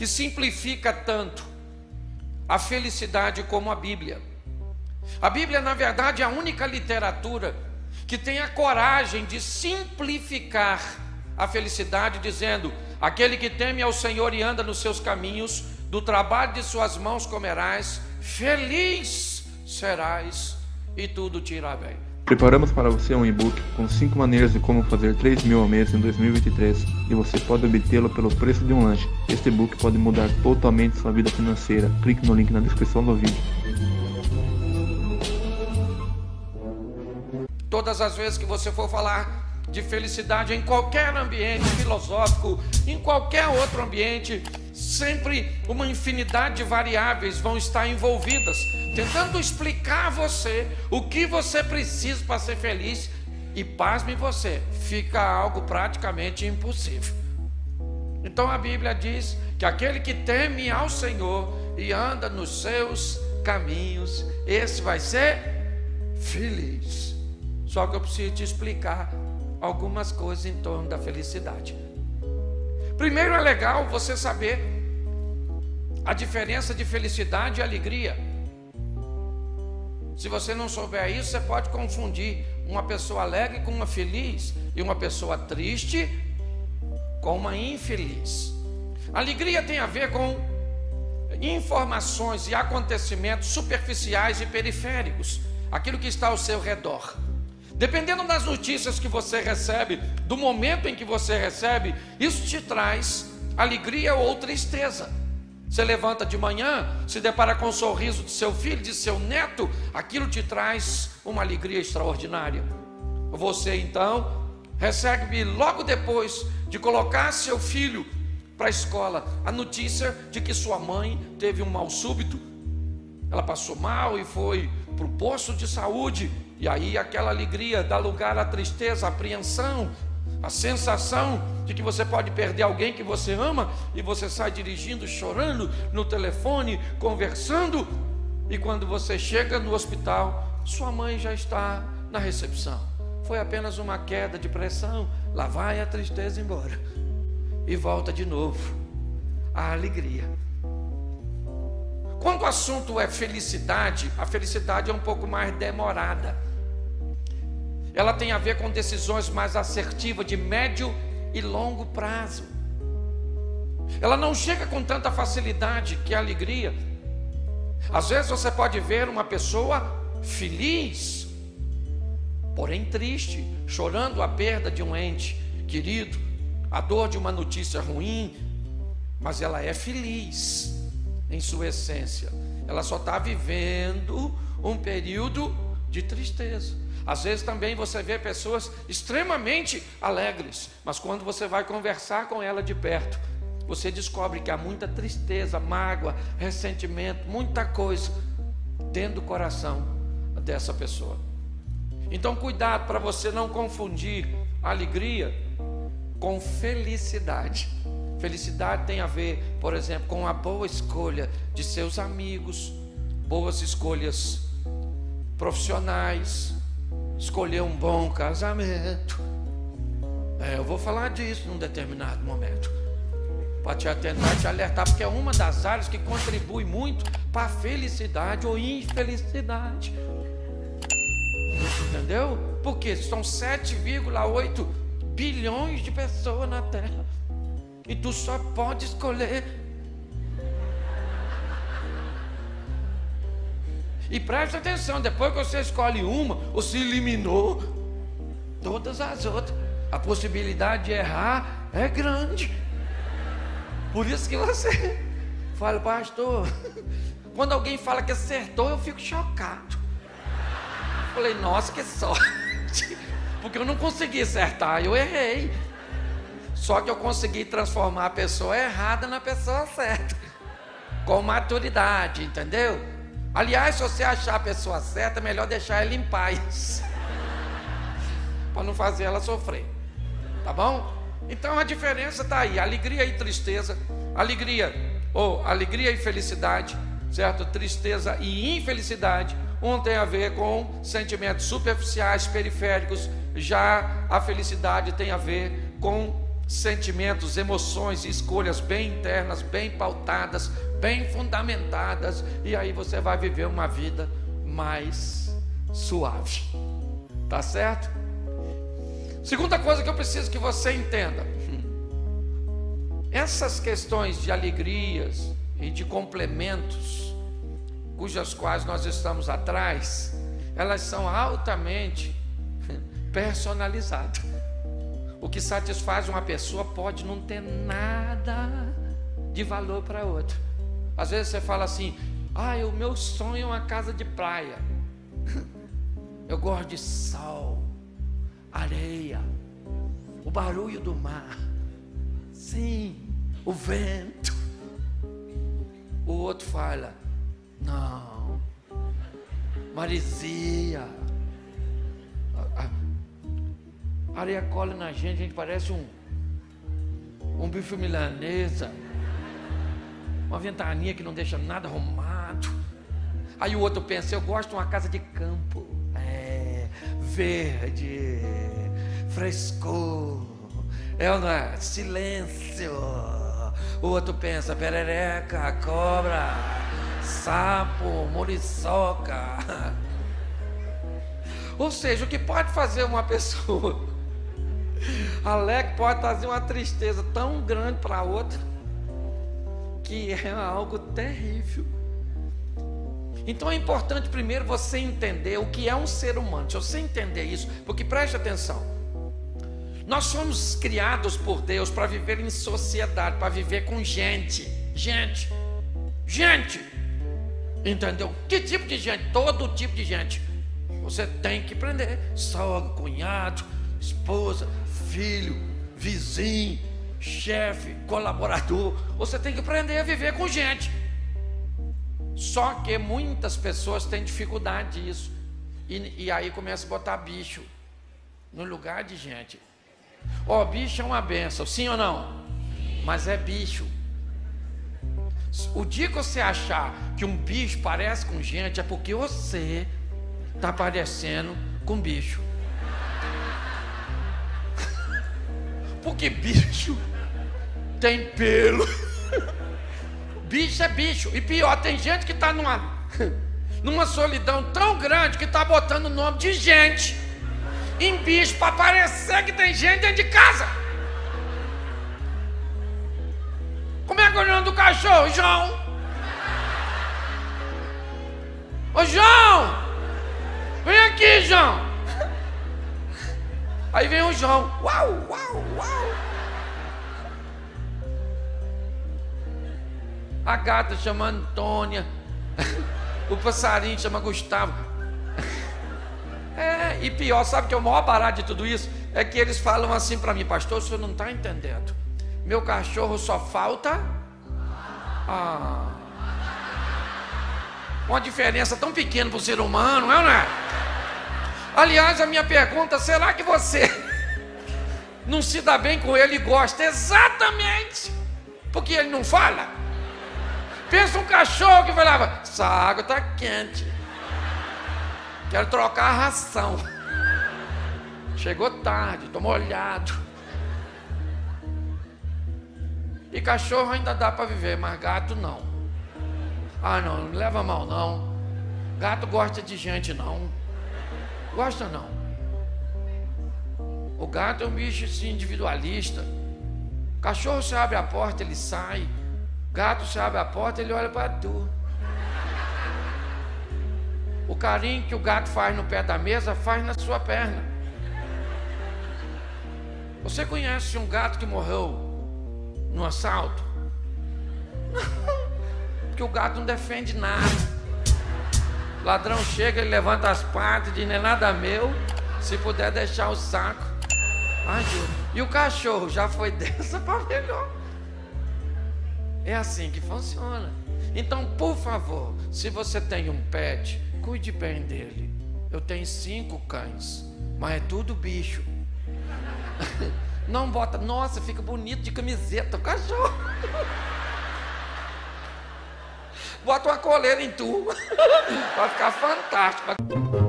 que simplifica tanto a felicidade como a Bíblia. A Bíblia, na verdade, é a única literatura que tem a coragem de simplificar a felicidade, dizendo: aquele que teme ao Senhor e anda nos seus caminhos, do trabalho de suas mãos comerás, feliz serás e tudo te irá bem. Preparamos para você um e-book com 5 maneiras de como fazer 3 mil ao mês em 2023 e você pode obtê-lo pelo preço de um lanche. Este e-book pode mudar totalmente sua vida financeira. Clique no link na descrição do vídeo. Todas as vezes que você for falar de felicidade em qualquer ambiente filosófico, em qualquer outro ambiente, sempre uma infinidade de variáveis vão estar envolvidas, tentando explicar a você o que você precisa para ser feliz, e pasme você, fica algo praticamente impossível. Então a Bíblia diz que aquele que teme ao Senhor e anda nos seus caminhos, esse vai ser feliz. Só que eu preciso te explicar algumas coisas em torno da felicidade. Primeiro, é legal você saber a diferença de felicidade e alegria. Se você não souber isso, você pode confundir uma pessoa alegre com uma feliz, e uma pessoa triste com uma infeliz. Alegria tem a ver com informações e acontecimentos superficiais e periféricos, aquilo que está ao seu redor. Dependendo das notícias que você recebe, do momento em que você recebe, isso te traz alegria ou tristeza. Você levanta de manhã, se depara com o sorriso de seu filho, de seu neto, aquilo te traz uma alegria extraordinária. Você então recebe logo depois de colocar seu filho para a escola a notícia de que sua mãe teve um mal súbito. Ela passou mal e foi para o posto de saúde. E aí aquela alegria dá lugar à tristeza, à apreensão, a sensação de que você pode perder alguém que você ama, e você sai dirigindo, chorando no telefone, conversando, e quando você chega no hospital, sua mãe já está na recepção. Foi apenas uma queda de pressão, lá vai a tristeza embora, e volta de novo a alegria. Quando o assunto é felicidade, a felicidade é um pouco mais demorada. Ela tem a ver com decisões mais assertivas de médio e longo prazo. Ela não chega com tanta facilidade que a alegria. Às vezes você pode ver uma pessoa feliz, porém triste, chorando a perda de um ente querido, a dor de uma notícia ruim, mas ela é feliz em sua essência. Ela só está vivendo um período de tristeza. Às vezes também você vê pessoas extremamente alegres, mas quando você vai conversar com ela de perto, você descobre que há muita tristeza, mágoa, ressentimento, muita coisa dentro do coração dessa pessoa. Então cuidado para você não confundir alegria com felicidade. Felicidade tem a ver, por exemplo, com a boa escolha de seus amigos, boas escolhas profissionais, escolher um bom casamento. Eu vou falar disso num determinado momento, para te tentar te alertar, porque é uma das áreas que contribui muito para a felicidade ou infelicidade. Entendeu? Porque são 7,8 bilhões de pessoas na Terra, e tu só pode escolher. E preste atenção, depois que você escolhe uma, você eliminou todas as outras. A possibilidade de errar é grande. Por isso que você fala: pastor, quando alguém fala que acertou, eu fico chocado. Falei: nossa, que sorte, porque eu não consegui acertar, eu errei. Só que eu consegui transformar a pessoa errada na pessoa certa, com maturidade, entendeu? Aliás, se você achar a pessoa certa, é melhor deixar ela em paz, para não fazer ela sofrer, tá bom? Então a diferença está aí: alegria e tristeza. Alegria e felicidade, certo? Tristeza e infelicidade. Um tem a ver com sentimentos superficiais, periféricos. Já a felicidade tem a ver com sentimentos, emoções e escolhas bem internas, bem pautadas, bem fundamentadas, e aí você vai viver uma vida mais suave. Tá certo? Segunda coisa que eu preciso que você entenda: essas questões de alegrias e de complementos, cujas quais nós estamos atrás, elas são altamente personalizadas. O que satisfaz uma pessoa pode não ter nada de valor para outra. Às vezes você fala assim: o meu sonho é uma casa de praia. Eu gosto de sol, areia, o barulho do mar, sim, o vento. O outro fala: não, maresia, a areia cola na gente, a gente parece um bife milanesa, uma ventania que não deixa nada arrumado. Aí o outro pensa: eu gosto de uma casa de campo, verde, frescor, silêncio. O outro pensa: perereca, cobra, sapo, muriçoca. Ou seja, o que pode fazer uma pessoa alegre pode trazer uma tristeza tão grande para a outra, que é algo terrível. Então é importante primeiro você entender o que é um ser humano. Se você entender isso, porque preste atenção, nós somos criados por Deus para viver em sociedade, para viver com gente, entendeu? Que tipo de gente? Todo tipo de gente. Você tem que aprender: sogro, cunhado, esposa, filho, vizinho, chefe, colaborador. Você tem que aprender a viver com gente. Só que muitas pessoas têm dificuldade disso, e aí começa a botar bicho no lugar de gente. Bicho é uma benção, sim ou não? Mas é bicho. O dia que você achar que um bicho parece com gente, é porque você está parecendo com bicho. Porque bicho tem pelo. Bicho é bicho. E pior, tem gente que está numa solidão tão grande que está botando o nome de gente em bicho para parecer que tem gente dentro de casa. Como é que é o nome do cachorro? João. Ô João, vem aqui, João. Aí vem o João. Uau, uau, uau. A gata chama Antônia. O passarinho chama Gustavo. E pior, sabe que é o maior barato de tudo isso? É que eles falam assim para mim: pastor, o senhor não está entendendo. Meu cachorro só falta uma diferença tão pequena para o ser humano, não é? Aliás, a minha pergunta: será que você não se dá bem com ele e gosta exatamente porque ele não fala? Pensa um cachorro que falava: essa água está quente, quero trocar a ração. Chegou tarde, estou molhado. E cachorro ainda dá para viver, mas gato não. Não leva mal não. Gato gosta de gente não. Gosta não. O gato é um bicho assim, individualista. Cachorro, você abre a porta, ele sai. Gato, você abre a porta, ele olha para tu. O carinho que o gato faz no pé da mesa, faz na sua perna. Você conhece um gato que morreu num assalto? Porque o gato não defende nada. Ladrão chega, ele levanta as patas e diz: não é nada meu, se puder deixar o saco. E o cachorro já foi dessa para melhor. É assim que funciona. Então, por favor, se você tem um pet, cuide bem dele. Eu tenho 5 cães, mas é tudo bicho. Não bota, nossa, fica bonito de camiseta o cachorro. Bota uma coleira em tu. Vai ficar fantástico.